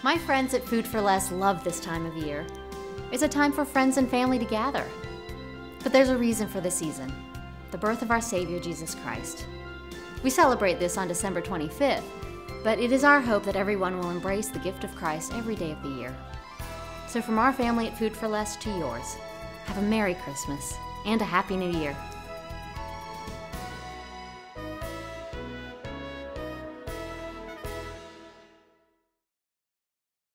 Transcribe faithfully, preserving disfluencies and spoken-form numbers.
My friends at Food for Less love this time of year. It's a time for friends and family to gather. But there's a reason for the season: the birth of our Savior, Jesus Christ. We celebrate this on December twenty-fifth, but it is our hope that everyone will embrace the gift of Christ every day of the year. So from our family at Food for Less to yours, have a Merry Christmas and a Happy New Year.